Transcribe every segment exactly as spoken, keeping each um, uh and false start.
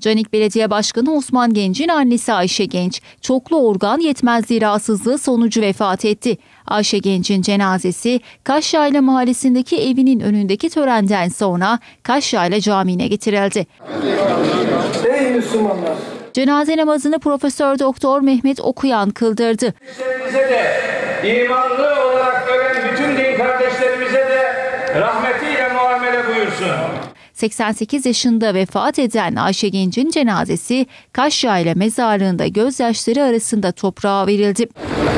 Canik Belediye Başkanı Osman Genç'in annesi Ayşe Genç, çoklu organ yetmezliği rahatsızlığı sonucu vefat etti. Ayşe Genç'in cenazesi Kaşyayla Mahallesi'ndeki evinin önündeki törenden sonra Kaşyayla Camii'ne getirildi. Ey Müslümanlar! Cenaze namazını Profesör Doktor Mehmet Okuyan kıldırdı. Kardeşlerimize de, imanlı olarak ölen bütün din kardeşlerimize de rahmetiyle muamele buyursun. seksen sekiz yaşında vefat eden Ayşe Genç'in cenazesi Kaşyayla mezarlığında gözyaşları arasında toprağa verildi.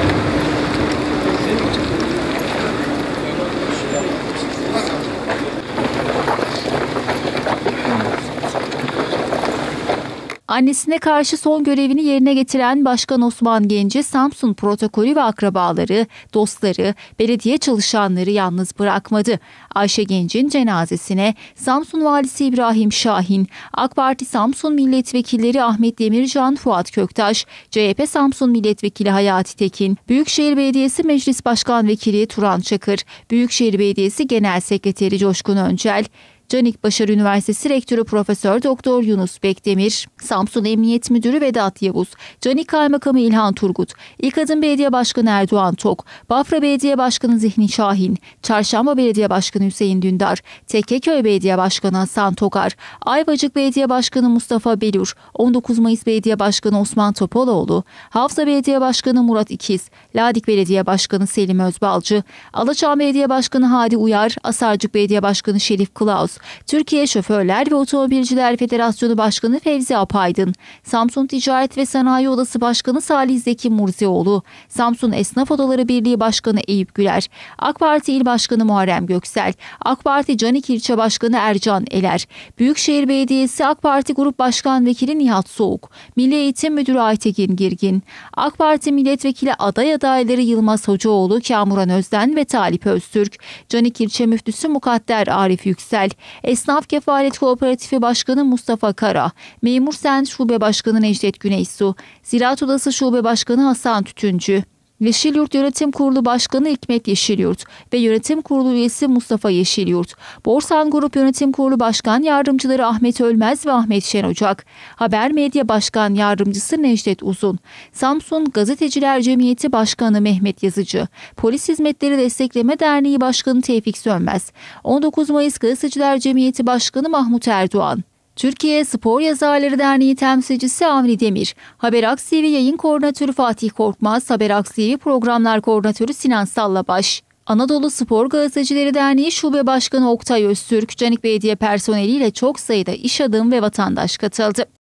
Annesine karşı son görevini yerine getiren Başkan Osman Genç'i Samsun protokolü ve akrabaları, dostları, belediye çalışanları yalnız bırakmadı. Ayşe Genç'in cenazesine Samsun Valisi İbrahim Şahin, AK Parti Samsun Milletvekilleri Ahmet Demircan, Fuat Köktaş, C H P Samsun Milletvekili Hayati Tekin, Büyükşehir Belediyesi Meclis Başkan Vekili Turan Çakır, Büyükşehir Belediyesi Genel Sekreteri Coşkun Öncel, Canik Başarı Üniversitesi Rektörü Profesör Doktor Yunus Bekdemir, Samsun Emniyet Müdürü Vedat Yavuz, Canik Kaymakamı İlhan Turgut, İlkadın Belediye Başkanı Erdoğan Tok, Bafra Belediye Başkanı Zihni Şahin, Çarşamba Belediye Başkanı Hüseyin Dündar, Tekkeköy Belediye Başkanı Hasan Togar, Ayvacık Belediye Başkanı Mustafa Belur, on dokuz Mayıs Belediye Başkanı Osman Topaloğlu, Hafsa Belediye Başkanı Murat İkiz, Ladik Belediye Başkanı Selim Özbalcı, Alaçam Belediye Başkanı Hadi Uyar, Asarcık Belediye Başkanı Şerif Kılavuz, Türkiye Şoförler ve Otomobilciler Federasyonu Başkanı Fevzi Apaydın, Samsun Ticaret ve Sanayi Odası Başkanı Salih Zeki Murzioğlu, Samsun Esnaf Odaları Birliği Başkanı Eyüp Güler, AK Parti İl Başkanı Muharrem Göksel, AK Parti Canik İlçe Başkanı Ercan Eler, Büyükşehir Belediyesi AK Parti Grup Başkan Vekili Nihat Soğuk, Milli Eğitim Müdürü Aytekin Girgin, AK Parti Milletvekili aday adayları Yılmaz Hocaoğlu, Kamuran Özden ve Talip Öztürk, Canik İlçe Müftüsü Mukadder Arif Yüksel, Esnaf Kefalet Kooperatifi Başkanı Mustafa Kara, Memur Sen Şube Başkanı Necdet Güneysu, Ziraat Odası Şube Başkanı Hasan Tütüncü, Yeşilyurt Yönetim Kurulu Başkanı Hikmet Yeşilyurt ve Yönetim Kurulu üyesi Mustafa Yeşilyurt, Borsan Grup Yönetim Kurulu Başkan Yardımcıları Ahmet Ölmez ve Ahmet Şen Ocak, Haber Medya Başkan Yardımcısı Necdet Uzun, Samsun Gazeteciler Cemiyeti Başkanı Mehmet Yazıcı, Polis Hizmetleri Destekleme Derneği Başkanı Tevfik Sönmez, on dokuz Mayıs Gazeteciler Cemiyeti Başkanı Mahmut Erdoğan, Türkiye Spor Yazarları Derneği temsilcisi Avni Demir, Haber Aks T V Yayın Koordinatörü Fatih Korkmaz, Haber Aks T V Programlar Koordinatörü Sinan Sallabaş, Anadolu Spor Gazetecileri Derneği Şube Başkanı Oktay Öztürk, Canik Belediye personeliyle çok sayıda iş adamı ve vatandaş katıldı.